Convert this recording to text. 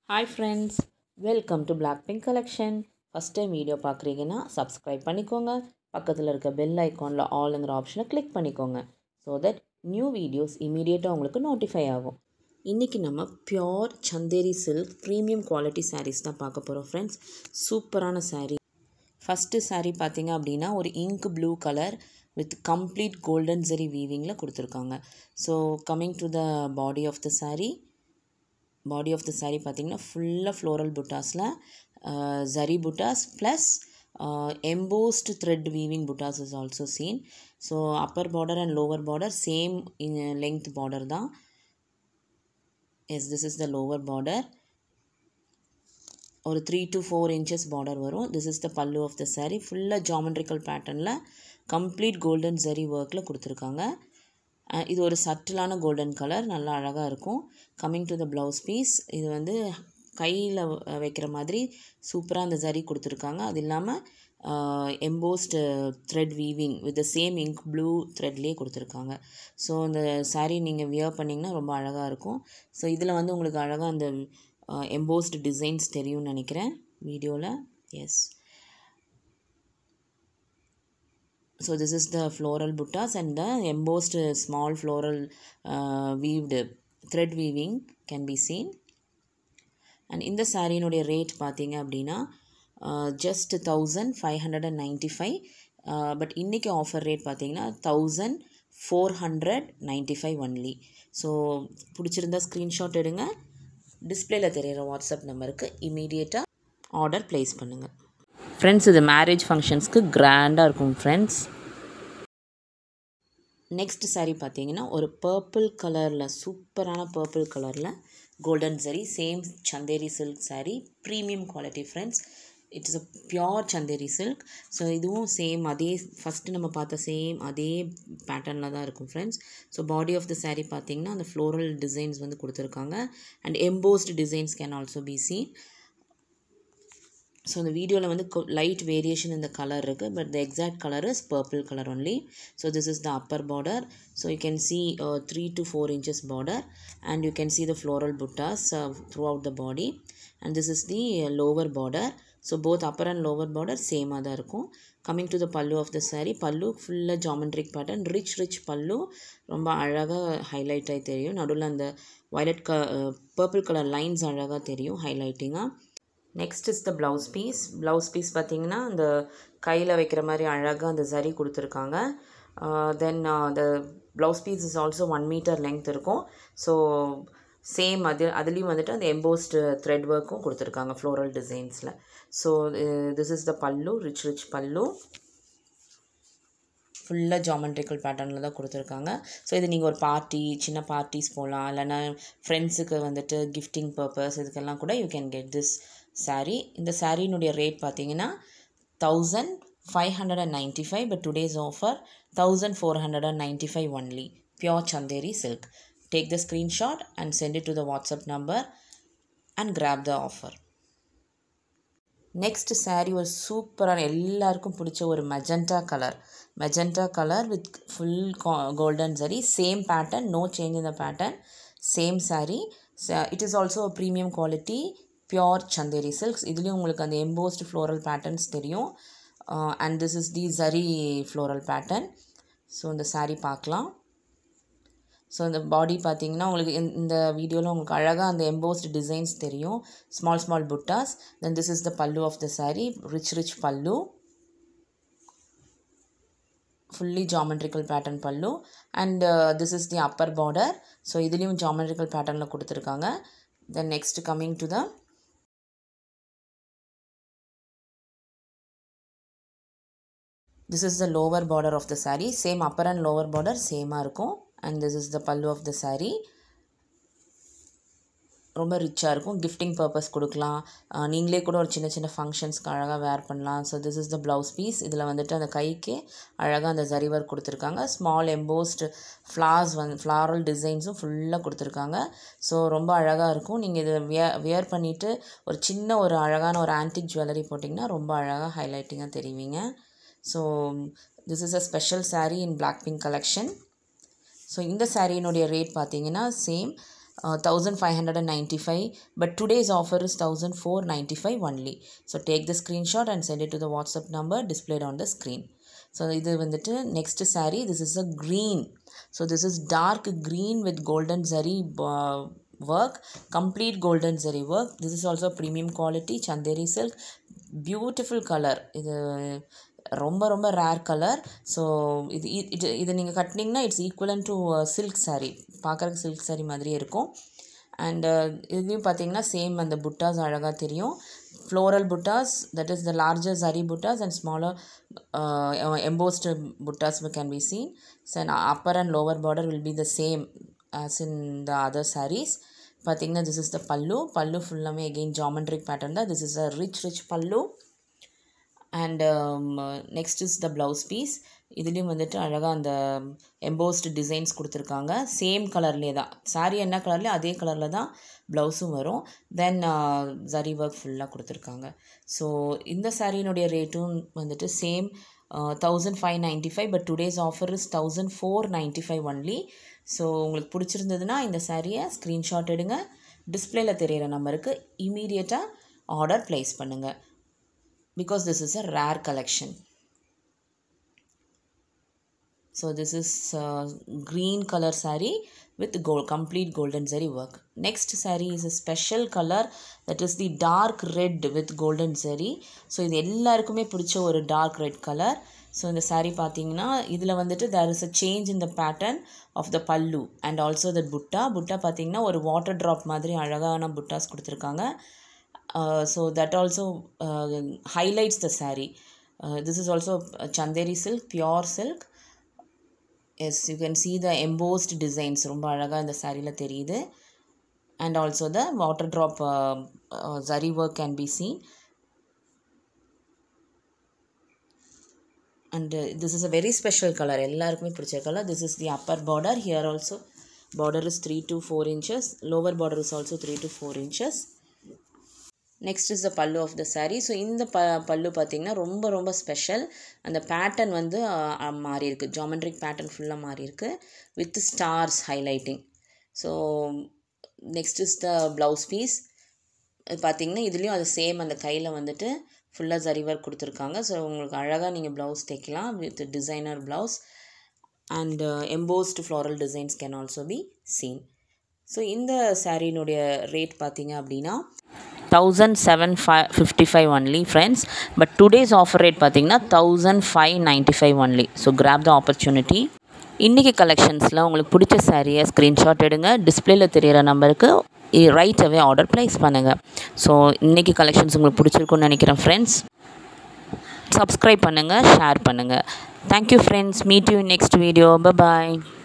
Hi friends, welcome to Blackpink collection. First time video பார்க்குறீங்கன்னா subscribe பண்ணிக்கோங்க. பக்கத்தில் இருக்க bell iconல allங்கிற ஆப்ஷனை click பண்ணிக்கோங்க. So that new videos immediately உங்களுக்கு notify ஆகும். இன்றைக்கி நம்ம pure Chanderi silk premium quality sarees தான் பார்க்க போகிறோம் ஃப்ரெண்ட்ஸ். சூப்பரான saree. ஃபஸ்ட்டு saree பார்த்தீங்க அப்படின்னா ஒரு ink blue colour with complete golden zari வீவிங்கில் கொடுத்துருக்காங்க. So coming to the body of the saree. Body of the saree பார்த்தீங்கன்னா ஃபுல்லாக ஃப்ளோரல் புட்டாஸில் zari buttas plus embossed thread weaving butas is also seen. So upper border and lower border same in length border தான். Yes, this is the lower border. ஒரு 3 to 4 inches border வரும். This is the pallu of the saree. ஃபுல்லாக geometrical patternல complete golden zari workல கொடுத்துருக்காங்க. இது ஒரு சட்டிலான golden colour, நல்லா அழகாக இருக்கும். Coming to the blouse piece, இது வந்து கையில் வைக்கிற மாதிரி சூப்பராக அந்த ஜரி கொடுத்துருக்காங்க. அது இல்லாமல் embossed thread weaving with the same ink blue த்ரெட்லேயே கொடுத்துருக்காங்க. ஸோ இந்த saree நீங்கள் வியர் பண்ணிங்கன்னா ரொம்ப அழகாக இருக்கும். ஸோ இதில் வந்து உங்களுக்கு அழகாக அந்த எம்போஸ்ட் டிசைன்ஸ் தெரியும்னு நினைக்கிறேன் வீடியோவில். Yes, so this is the floral buttas and the embossed small floral weaved thread weaving can be seen. And in the saree nuடைய rate பார்த்தீங்க அப்படின்னா just 1595, பட் இன்றைக்கி ஆஃபர் ரேட் பார்த்தீங்கன்னா 1495 ஒன்லி. ஸோ பிடிச்சிருந்தா screenshot எடுங்க, டிஸ்பிளேயில் தெரிகிற வாட்ஸ்அப் நம்பருக்கு இமீடியட்டாக ஆர்டர் ப்ளேஸ் பண்ணுங்கள் ஃப்ரெண்ட்ஸ். இது மேரேஜ் ஃபங்க்ஷன்ஸ்க்கு கிராண்டாக இருக்கும் ஃப்ரெண்ட்ஸ். நெக்ஸ்ட் saree பார்த்தீங்கன்னா ஒரு பர்பிள் கலரில், சூப்பரான பர்பிள் கலரில் golden zari, same Chanderi silk saree, premium quality friends. It's a pure Chanderi silk. So இதுவும் சேம் அதே ஃபஸ்ட்டு நம்ம பார்த்த சேம் அதே பேட்டர்னில் தான் இருக்கும் friends. So body of the saree பார்த்தீங்கன்னா அந்த ஃப்ளோரல் டிசைன்ஸ் வந்து கொடுத்துருக்காங்க and embossed designs can also be seen. So இந்த வீடியோவில் வந்து லைட் வேரியேஷன் இந்த கலர் இருக்குது, but the exact colour is purple colour only. So this is the Appar border. So you can see 3 to 4 inches border and you can see the floral buttas throughout the body, and this is the lower border. So both upper and lower border சேமாக தான் இருக்கும். Coming to the pallu of the saree, பல்லு ஃபுல்லாக geometric pattern, rich பல்லு, ரொம்ப அழகாக highlight ஆகி தெரியும். நடுவில் அந்த வயலட் பர்பிள் கலர் லைன்ஸ் அழகாக தெரியும் ஹைலைட்டிங்காக. Next is the blouse piece. Blouse piece பார்த்திங்கன்னா அந்த கையில் வைக்கிற மாதிரி அழகாக அந்த ஜரி கொடுத்துருக்காங்க. Then the blouse piece is also 1 meter length இருக்கும். ஸோ சேம் அதுலேயும் வந்துட்டு அந்த எம்போஸ்ட் த்ரெட் ஒர்க்கும் கொடுத்துருக்காங்க ஃப்ளோரல் டிசைன்ஸில். ஸோ திஸ் இஸ் த பல்லு, ரிச் பல்லு, ஃபுல்லாக ஜாமெட்ரிக்கல் பேட்டர்னில் தான் கொடுத்துருக்காங்க. ஸோ இது நீங்கள் ஒரு பார்ட்டி, சின்ன பார்ட்டிஸ் போகலாம், இல்லைனா ஃப்ரெண்ட்ஸுக்கு வந்துட்டு கிஃப்டிங் பர்பஸ் இதுக்கெல்லாம் கூட you can get this saree. இந்த சாரீனுடைய ரேட் பார்த்தீங்கன்னா 1595, but today's offer 1495 only. Pure Chanderi silk. Take the screenshot and send it to the WhatsApp number and grab the offer. Next saree ஒரு சூப்பரான எல்லாருக்கும் பிடிச்ச ஒரு magenta colour with full golden zari, same pattern, no change in the pattern, same saree. It is also premium quality pure Chanderi silks. இதுலேயும் உங்களுக்கு அந்த embossed floral patterns தெரியும். And this is the zari floral pattern. So இந்த saree பார்க்கலாம். So இந்த body பார்த்தீங்கன்னா உங்களுக்கு இந்த வீடியோவில் உங்களுக்கு அழகாக அந்த எம்போஸ்ட் டிசைன்ஸ் தெரியும், small buttas. Then this is the pallu of the saree, rich pallu, fully geometrical pattern pallu. And this is the upper border. So இதுலேயும் ஜாமெட்ரிக்கல் பேட்டர்னில் கொடுத்துருக்காங்க. Then next coming to the this is the lower border of the saree, same upper and lower border சேமாக இருக்கும். and this is the pallu of the saree. ரொம்ப ரிச்சாக இருக்கும், gifting purpose கொடுக்கலாம், நீங்களே கூட ஒரு சின்ன ஃபங்க்ஷன்ஸ்க்கு அழகாக வேர் பண்ணலாம். So this is the blouse piece. இதில் வந்துட்டு அந்த கைக்கு அழகாக அந்த ஜரி ஒர்க் கொடுத்துருக்காங்க. ஸ்மால் எம்போஸ்ட் ஃப்ளாரல் டிசைன்ஸும் ஃபுல்லாக கொடுத்துருக்காங்க. ஸோ ரொம்ப அழகாக இருக்கும். நீங்கள் இதை வியர் பண்ணிவிட்டு ஒரு அழகான ஒரு ஆன்டிக் ஜுவல்லரி போட்டிங்கன்னா ரொம்ப அழகாக ஹைலைட்டிங்காக தெரிவிங்க. So this is a special saree in Blackpink collection. So இந்த சாரியினுடைய ரேட் பார்த்தீங்கன்னா same 1595, but today's offer is 1495 only. So take the screenshot and send it to the WhatsApp number displayed on the screen. So இது வந்துட்டு next saree. This is a green. So this is dark green with golden zari work, complete golden zari work. This is also premium quality chanderi silk. Beautiful color. இது ரொம்ப ரொம்ப rare colour. So இது நீங்கள் கட்டினீங்கன்னா it's equivalent to silk sari. பார்க்குறக்கு silk sari மாதிரியே இருக்கும். And இதுலேயும் பார்த்தீங்கன்னா சேம் அந்த புட்டாஸ் அழகாக தெரியும். Floral buttas, that is the larger zari buttas and smaller embossed buttas can be seen. So upper and lower border will be the same as in the other sarees. பார்த்தீங்கன்னா this is the பல்லு ஃபுல்லாமே again geometric pattern தான். This is a rich பல்லு. And next is the blouse piece. இதுலேயும் வந்துட்டு அழகாக அந்த embossed designs கொடுத்துருக்காங்க. சேம் கலர்லேயே தான், சாரீ என்ன கலர்லேயே அதே கலரில் தான் ப்ளவுஸும் வரும். தென் zari ஒர்க் ஃபுல்லாக கொடுத்துருக்காங்க. ஸோ இந்த சாரீனுடைய ரேட்டும் வந்துட்டு same 1595, but today's offer is 1495 only. So உங்களுக்கு பிடிச்சிருந்ததுன்னா இந்த சாரியை ஸ்க்ரீன்ஷாட் எடுங்க, டிஸ்பிளேல தெரிகிற நம்பருக்கு இமீடியட்டாக ஆர்டர் ப்ளேஸ் பண்ணுங்கள். Because this is a rare collection. So this is green color saree with complete golden zari work. Next saree is a special color, that is the dark red with golden zari. So இது எல்லாருக்குமே பிடிச்ச ஒரு dark red color. So இந்த saree பார்த்தீங்கன்னா இதில் வந்துட்டு there is a change in the pattern of the pallu and also the butta பார்த்தீங்கன்னா ஒரு water drop மாதிரி அழகான புட்டாஸ் கொடுத்துருக்காங்க. So that also highlights the saree. This is also chanderi silk, pure silk. Yes, you can see the embossed designs ரொம்ப அழகாக இந்த சாரியில் தெரியுது. And also the water drop zari work can be seen. And this is a very special color, எல்லாருக்குமே பிடிச்ச color. This is the upper border. Here also border is 3 to 4 inches. Lower border is also 3 to 4 inches. Next is the pallu of the sari. So இந்த பல்லு பார்த்திங்கன்னா ரொம்ப ரொம்ப special. அந்த pattern வந்து மாறி இருக்குது, ஜாமெட்ரிக் பேட்டர்ன் ஃபுல்லாக மாறி இருக்குது with stars highlighting. So next is the blouse piece. பார்த்திங்கன்னா இதுலேயும் அது சேம், அந்த கையில் வந்துட்டு ஃபுல்லாக zari work கொடுத்துருக்காங்க. ஸோ உங்களுக்கு அழகாக நீங்கள் ப்ளவுஸ் தைக்கலாம் with designer blouse. And embossed floral designs can also be seen. So இந்த சாரீனுடைய ரேட் பார்த்திங்க அப்படின்னா 1755 only friends, but today's offer rate பார்த்தீங்கன்னா 1595 only. So grab the opportunity. இன்றைக்கி கலெக்ஷன்ஸில் உங்களுக்கு பிடிச்ச சாரியை ஸ்க்ரீன்ஷாட் எடுங்க, டிஸ்பிளேல தெரிகிற நம்பருக்கு ரைட் அவே ஆர்டர் ப்ளேஸ் பண்ணுங்கள். ஸோ இன்றைக்கி கலெக்ஷன்ஸ் உங்களுக்கு பிடிச்சிருக்குன்னு நினைக்கிறேன் ஃப்ரெண்ட்ஸ். சப்ஸ்கிரைப் பண்ணுங்கள், ஷேர் பண்ணுங்கள். Thank you friends. Meet you next video. Bye bye.